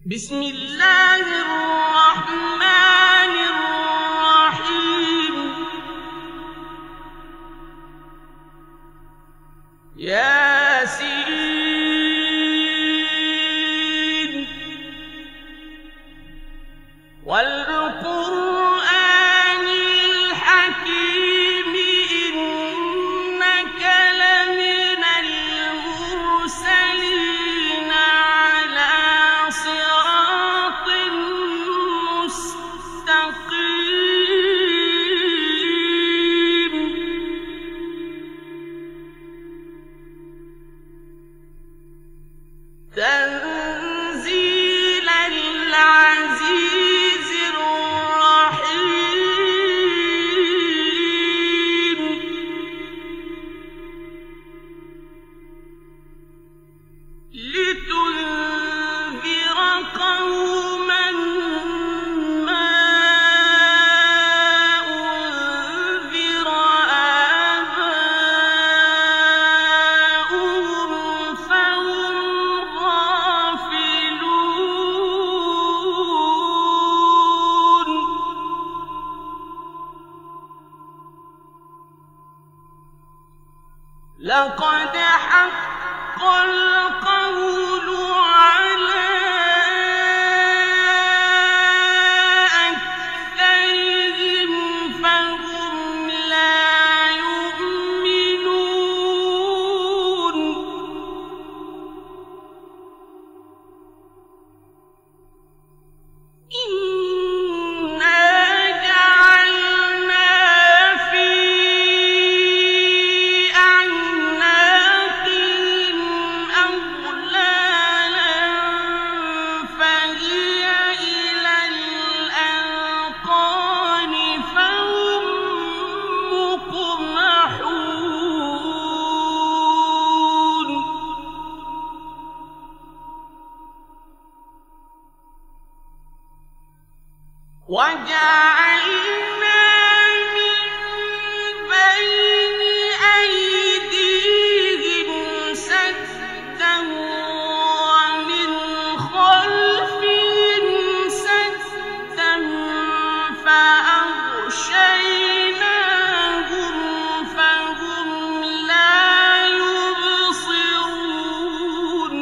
بسم الله الرحمن الرحيم. ياسين والقرآن الحكيم إنك لمن المرسلين على صراط مستقيم. تنزيل العزيز الرحيم. لتنذر قوما ما أنذر آباؤهم فهم غافلون. لقد حق القول على أكثرهم فهم لا يؤمنون. إنا جعلنا في أعناقهم أغلالا فهي إلى الأذقان فهم مقمحون. وجعلنا من بين أيديهم سدا ومن خلفهم سدا فأغشيناهم فهم لا يبصرون.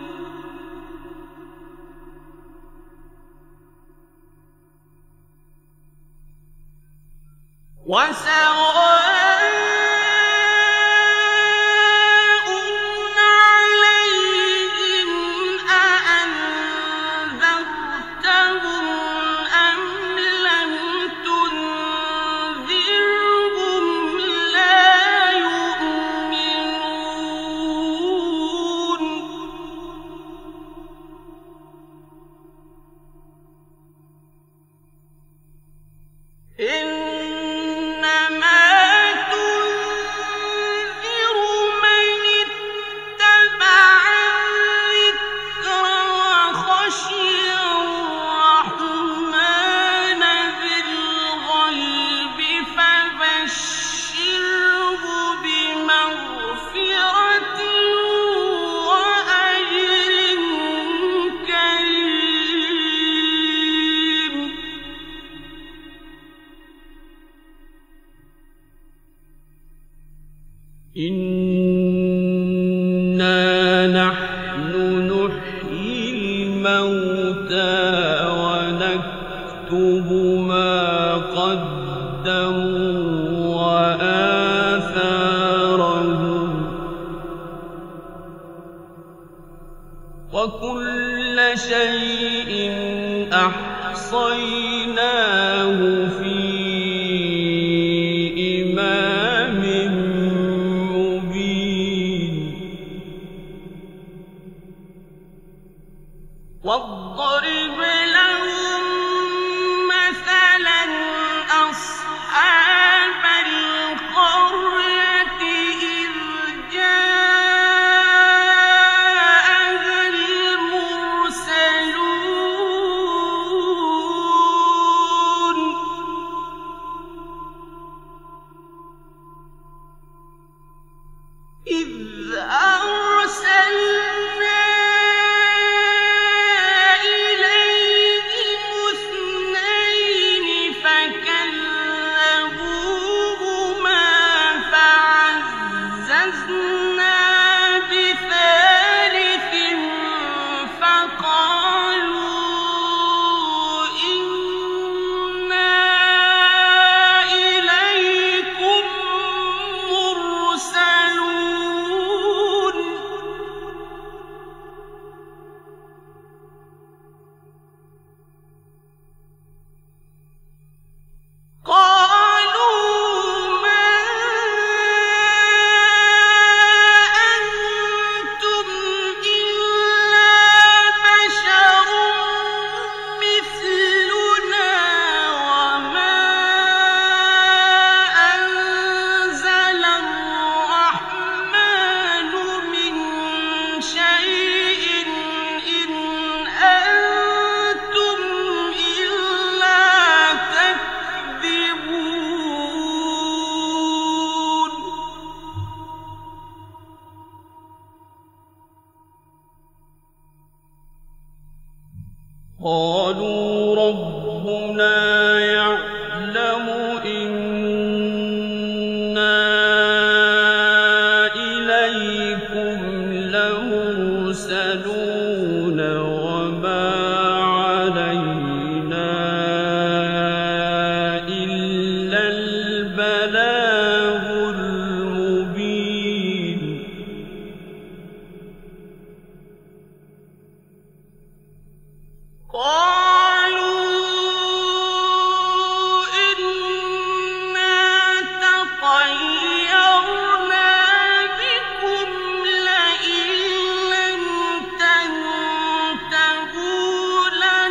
وسواء عليهم أأنذرتهم أم لم تنذرهم لا يؤمنون. إنما تنذر من اتبع الذكر وخشي الرحمن بالغيب فبشره بمغفرة وأجر كريم. إنا نحن نحيي الموتى ونكتب ما قدموا وآثارهم وكل شيء أحصيناه في إمام مبين. واضرب لهم مثلا أصحاب القرية إذ جاءها المرسلون. إذ أرسلنا قالوا ربنا يعلم إنا إليكم لمرسلون وما علينا إلا البلاغ المبين قالوا إنا تطيرنا بكم لئن لم تنتهوا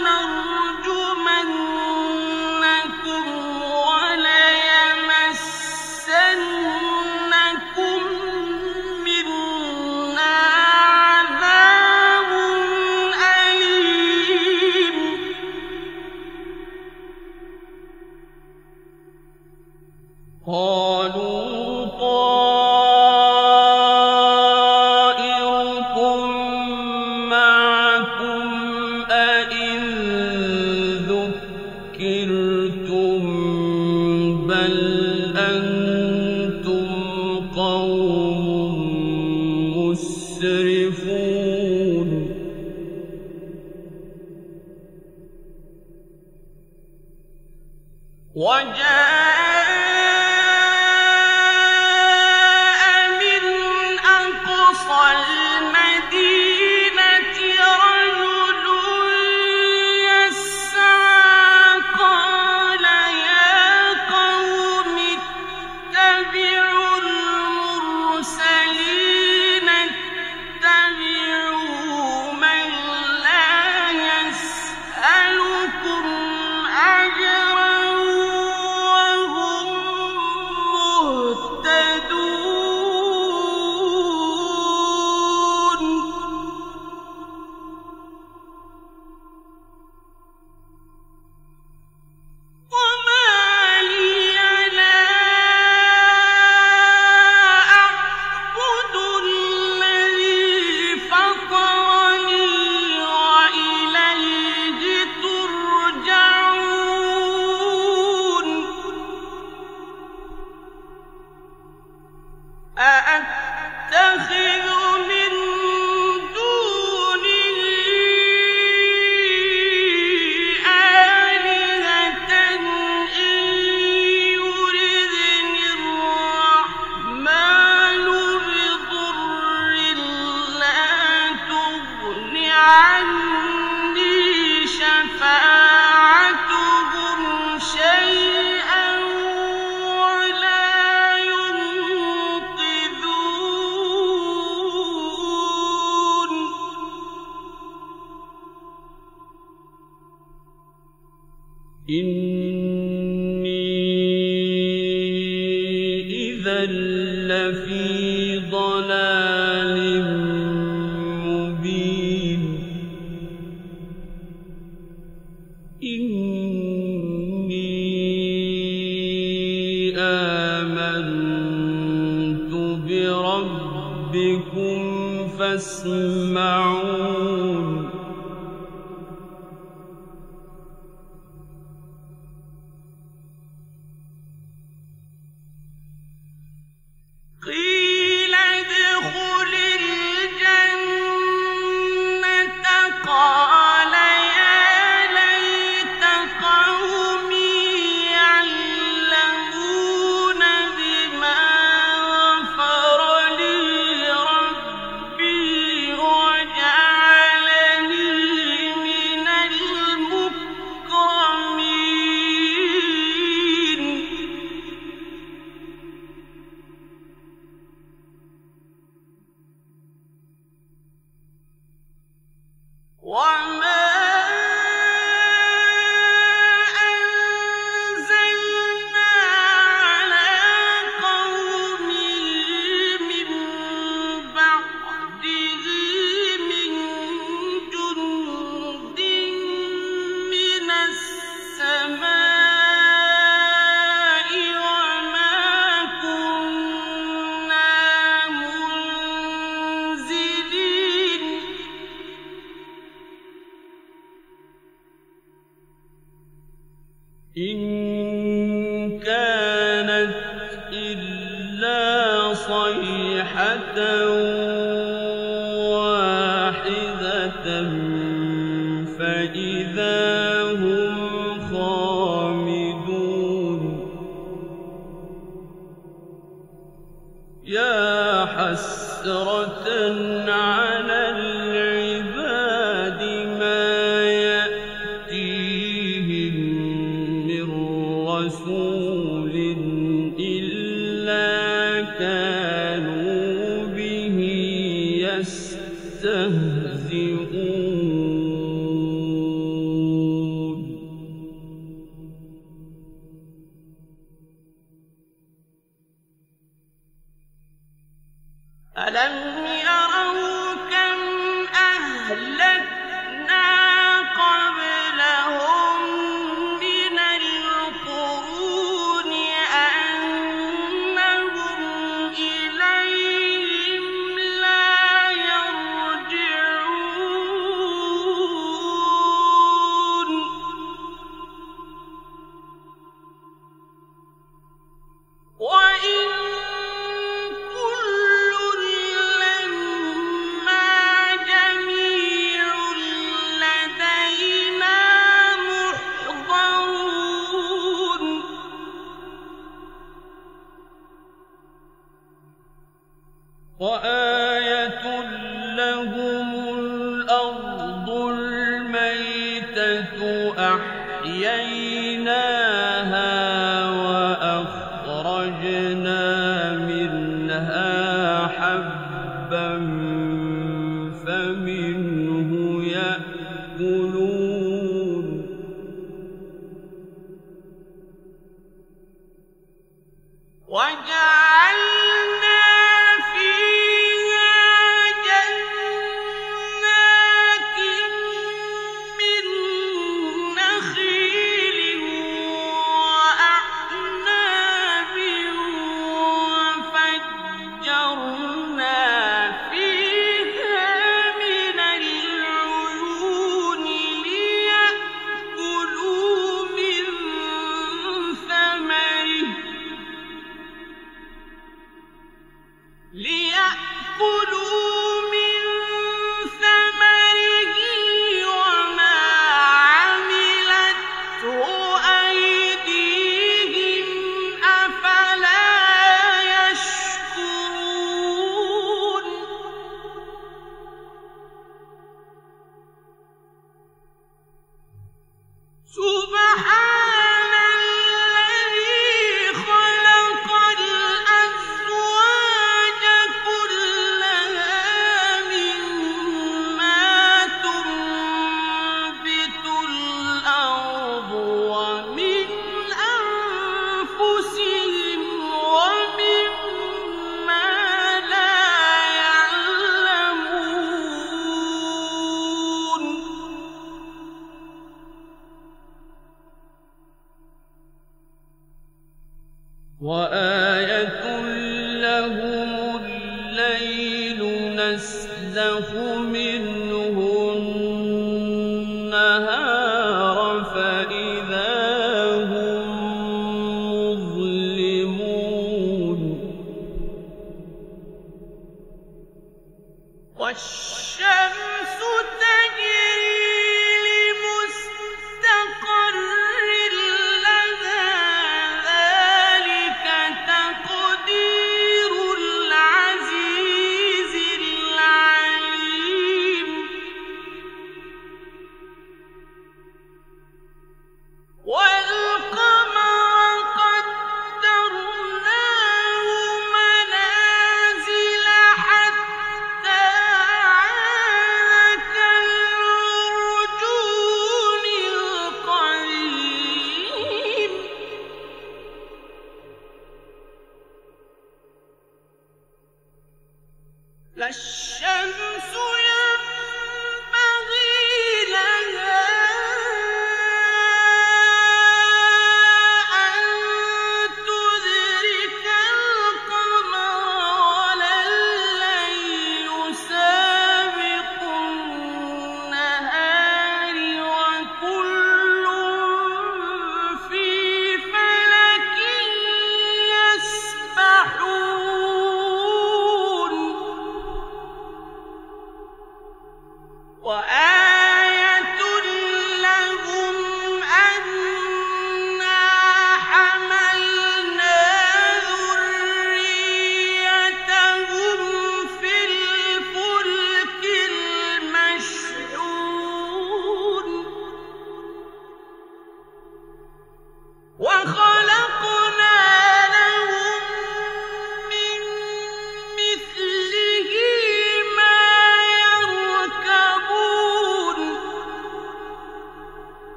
لنرجمنكم وليمسنكم منا عذاب أليم قالوا طائركم معكم أئن ذكرتم بل أنتم قوم مسرفون وجاء من أقصى المدينة رجل يسعى قال يا قوم اتبعوا المرسلين اتبعوا من لا يسألكم أجرا وهم مهتدون وما لي لا أعبد الذي فطرني وإليه ترجعون أأتخذ من دونه آلهة إن يردني الرحمن بضر لا تغن عني شفاعتهم شيئا ولا ينقذون إني إذا لفي ضلال مبين إني آمنت بربكم فاسمعون قيل ادخل الجنة قال يا ليت قومي يعلمون بما غفر لي ربي وجعلني من المكرمين وما أنزلنا على قومه من بعده من جند من السماء وما كنا منزلين إن كانت إلا صيحة واحدة فإذا هم خامدون يا حسرة على العباد ما يأتيهم من رسول إلا كانوا به يستهزئون ألم يروا كم أهلكنا قبلهم من القرون أنهم إليهم لا يرجعون وإن كل لما جميع لدينا محضرون وآية لهم الأرض الميتة أحييناها وأخرجنا منها حبا فمنه يأكلون وجعلنا فيها جنات من نخيل وأعناب وفجرنا فيها من العيون ليأكلوا من ثمره وما عملته أيديهم أفلا يشكرون سبحان الذي خلق الأزواج كلها مما تنبت الأرض ومن أنفسهم ومما لا يعلمون وآية لهم الليل نسلخ منه النهار فإذا هم مظلمون والشمس تجري لمستقر لها ذلك تقدير العزيز العليم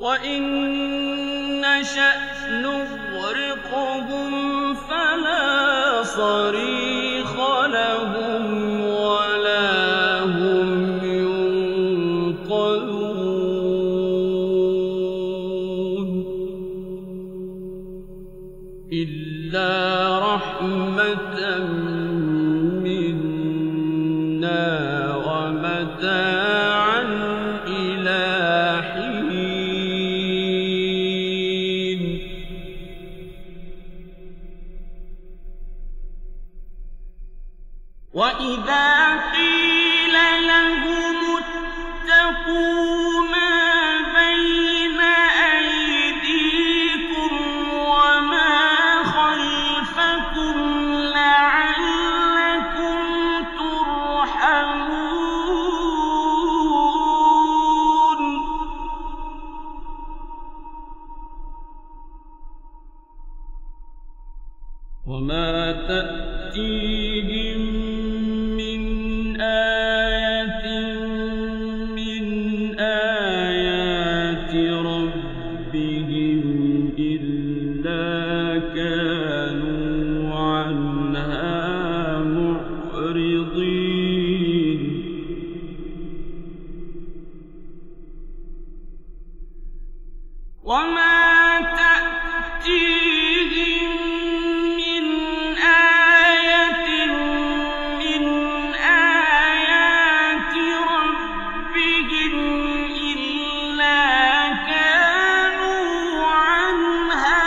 وإن نشأ نغرقهم فلا صريخ لهم ولا هم ينقذون إلا رحمة منا ومتاعا إلى حين وإذا قيل لهم اتقوا ما بين أيديكم وما خلفكم لعلكم ترحمون وما تأتيهم من آية من آيات ربهم إلا كانوا عنها معرضين وما تأتيهم من آية من آيات ربهم إلا كانوا عنها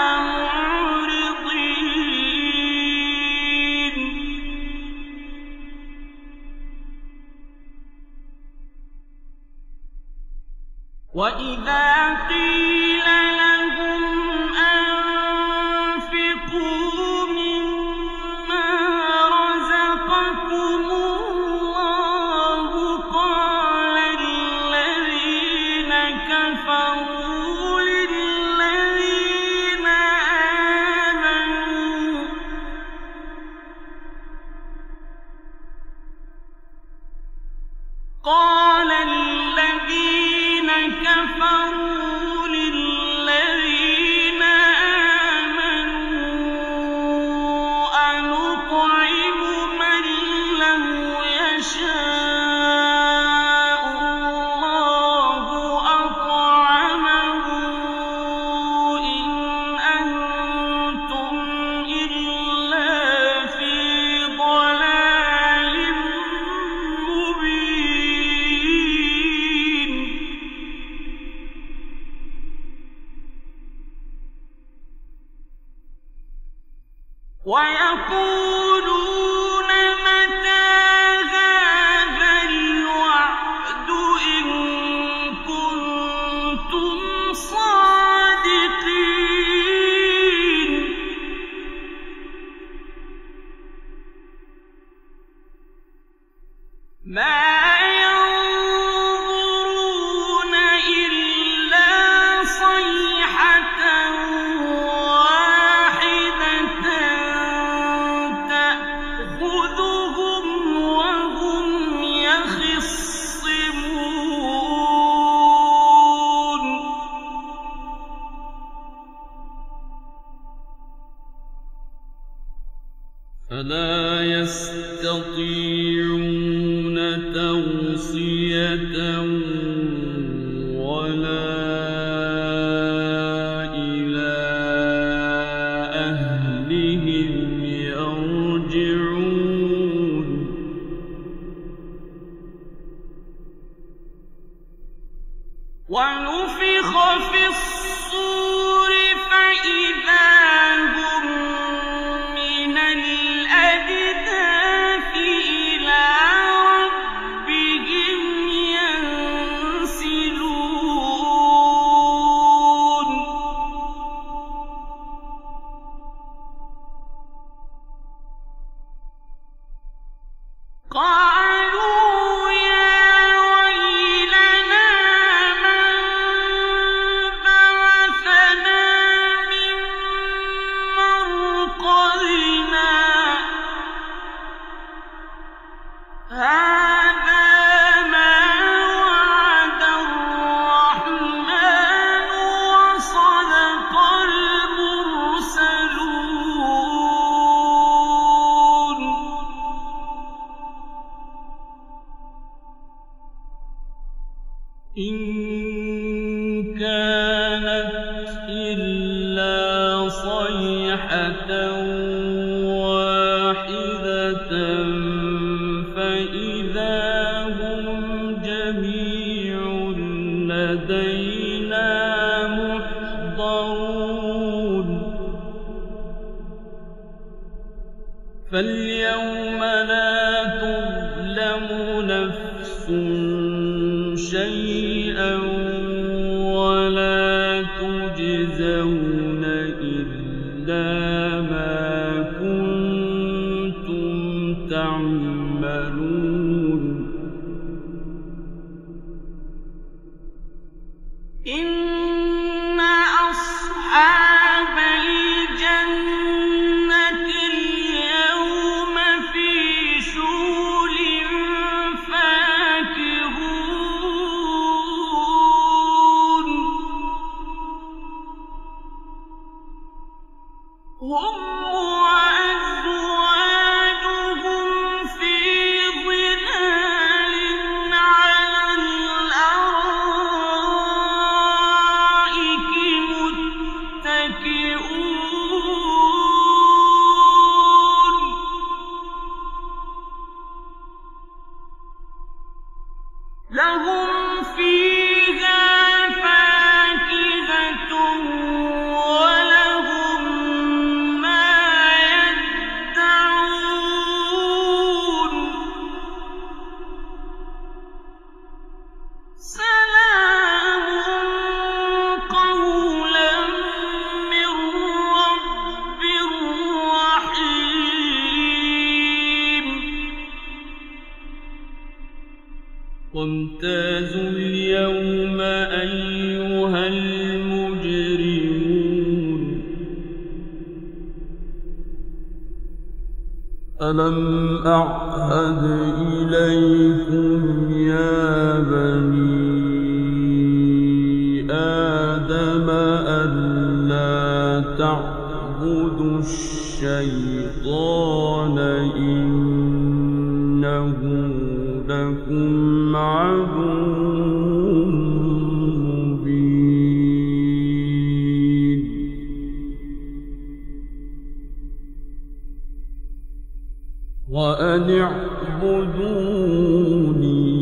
معرضين وإذا قيل لهم أنفقوا مما رزقكم الله قال الذين كفروا للذين آمنوا قال الذين كفروا للذين آمنوا أنطعم من لو يشاء الله أطعمه إن أنتم إلا في ضلال مبين ويقولون متى هذا الوعد إن كنتم صادقين ما ينظرون إلا صيحة واحدة تأخذهم وهم يخصمون فلا يستطيعون توصية ولا إلى أهلهم يرجعون ونفخ في الصور فإذا هم من الأجداث إلى ربهم ينسلون قالوا يا ويلنا من بعثنا من مرقدنا هذا ما وعد الرحمن إن كانت إلا صيحة واحدة فإذا هم جميع لدينا محضرون فاليوم لا تظلم نفس شيئا ولا تجزون إلا ما كنتم تعملون إن أصحاب الجنة اليوم في شغل فاكهون هم وأزواجهم في ظلال على الأرائك متكئون لهم فيها فاكهة ولهم ما يدعون سلام قولا من رب رحيم وامتازوا اليوم أيها المجرمون ألم أعهد إليكم يا بني آدم ألا تعبدوا الشيطان إنه لكم عدو مبين وأن اعبدوني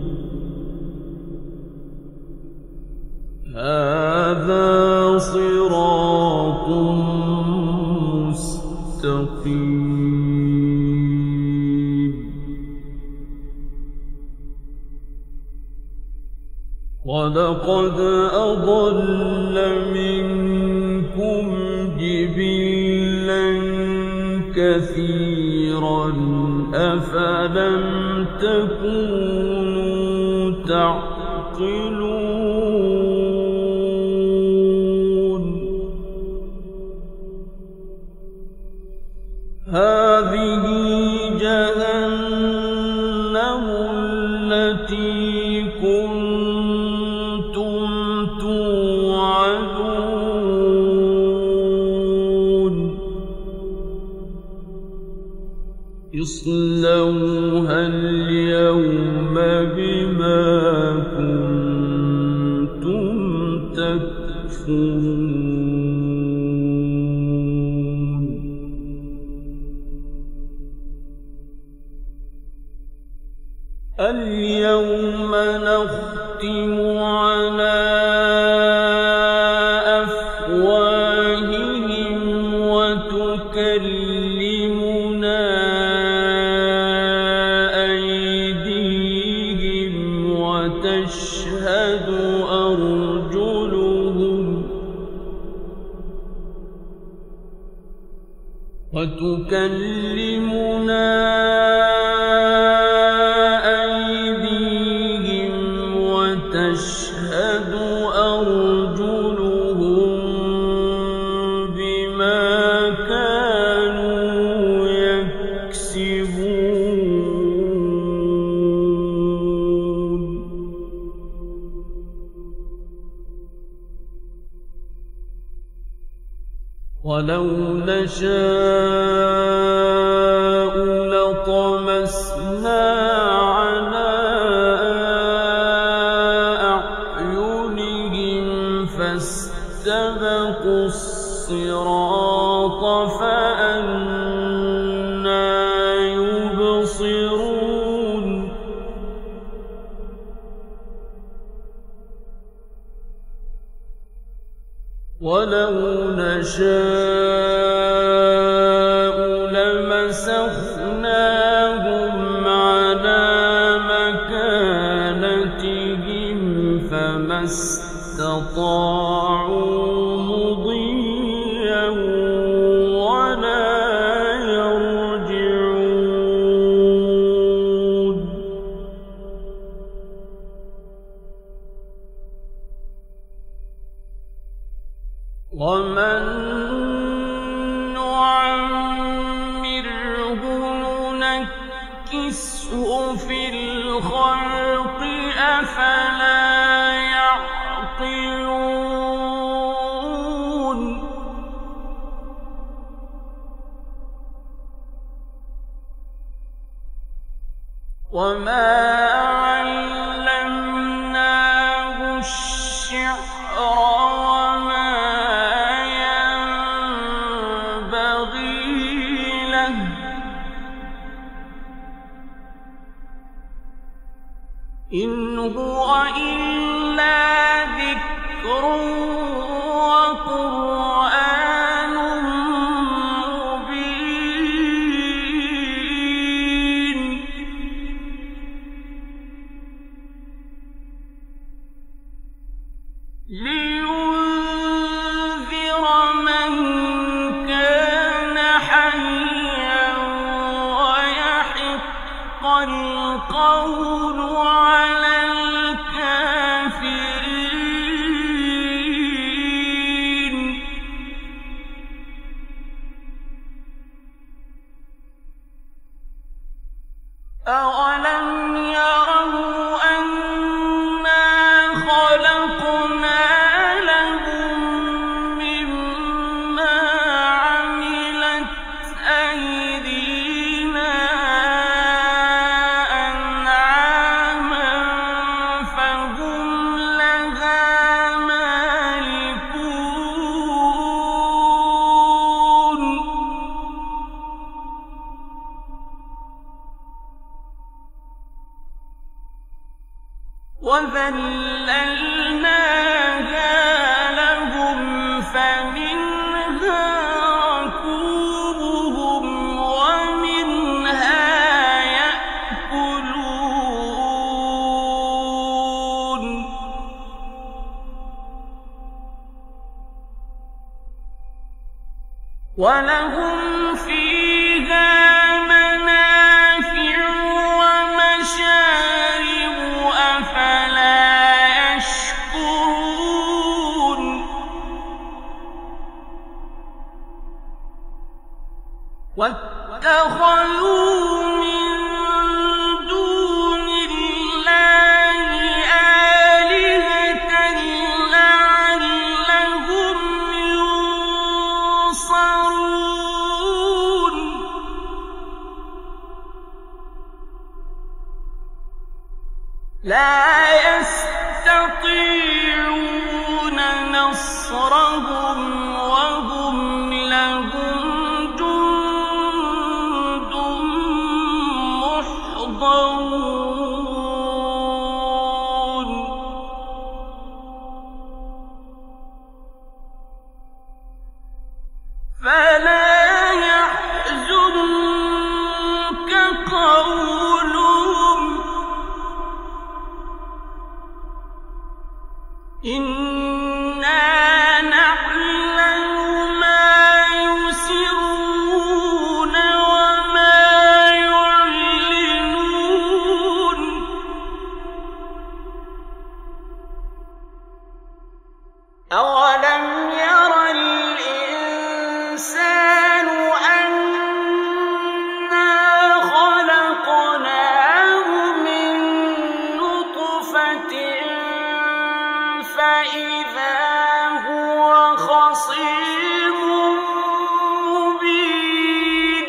هذا صراط مستقيم ولقد أضل منكم جبلا كثيرا أفلم تكونوا تعقلون هذه جهنم التي كنتم توعدون اصلوها اليوم بما كنتم تكفرون اليوم نختم على أفواههم وتكلمنا أيديهم وتشهد أرجلهم بما كانوا يكسبون ولو نشاء لطمسنا على ولو نشاء لمسخناهم على مكانتهم فما استطاعوا مضيا ولا يرجعون ومن نعمره ننكسه في الخلق أفلا يعقلون وما علمناه الشعر وما ينبغي له إن هو إلا ذكر وقرآن مبين لينذر من كان حيا ويحق القول على الكافرين أولم يروا أنا خلقنا لهم مما عملت أيدينا أنعاما فهم لها مالكون وذللناها لهم فمنها ركوبهم ومنها يأكلون ولهم فيها منافع ومشارب أفلا يشكرون واتخذوا من دون الله آلهة لعلهم ينصرون لا يستطيعون نصرهم وهم لهم جند محضرون فلا يحزنك قولهم إنا نعلم ما يسرون وما يعلنون أولم ير الإنسان أنا خلقناه من نطفة فإذا هو خصيم مبين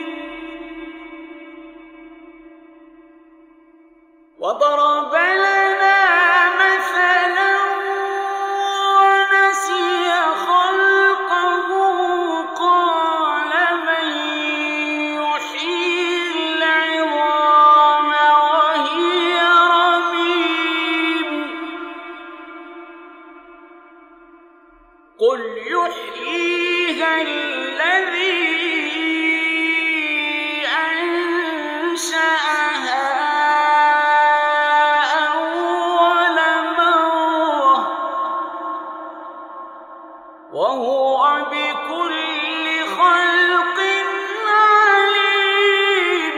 وضرب لنا مثلا ونسي خلقه قال من يحيي العظام وهي رميم قل يحييها الذي أنشأها أول مرة وهو بكل خلق عليم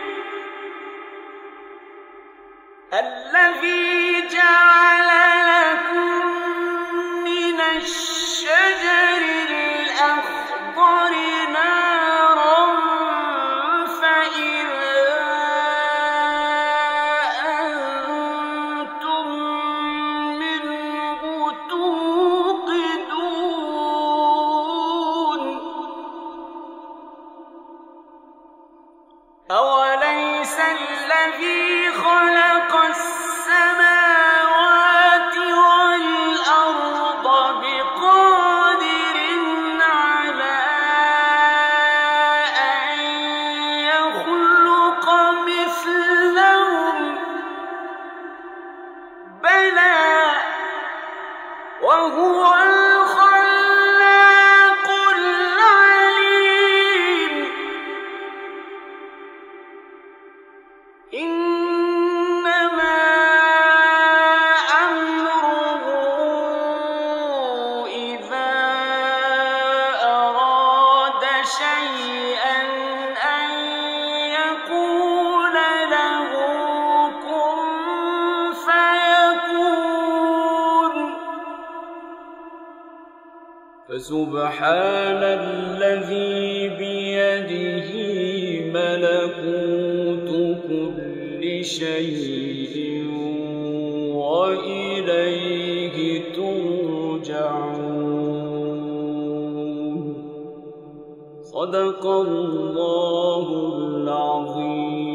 الذي جعل لكم من الشجر الأخضر نارا فإذا أنتم منه توقدون أوليس الذي خلق السماوات والأرض بقادر على أن يخلق مثلهم بلى وهو الخلاق العليم إنما أمره إذا أراد شيئا أن يقول له كن فيكون فسبحان الذي بيده ملكوت كل شيء وإليه ترجعون صدق الله العظيم.